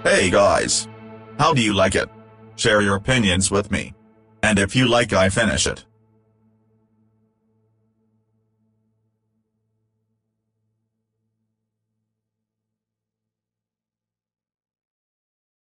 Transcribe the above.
Hey guys. How do you like it? Share your opinions with me. And if you like I finish it,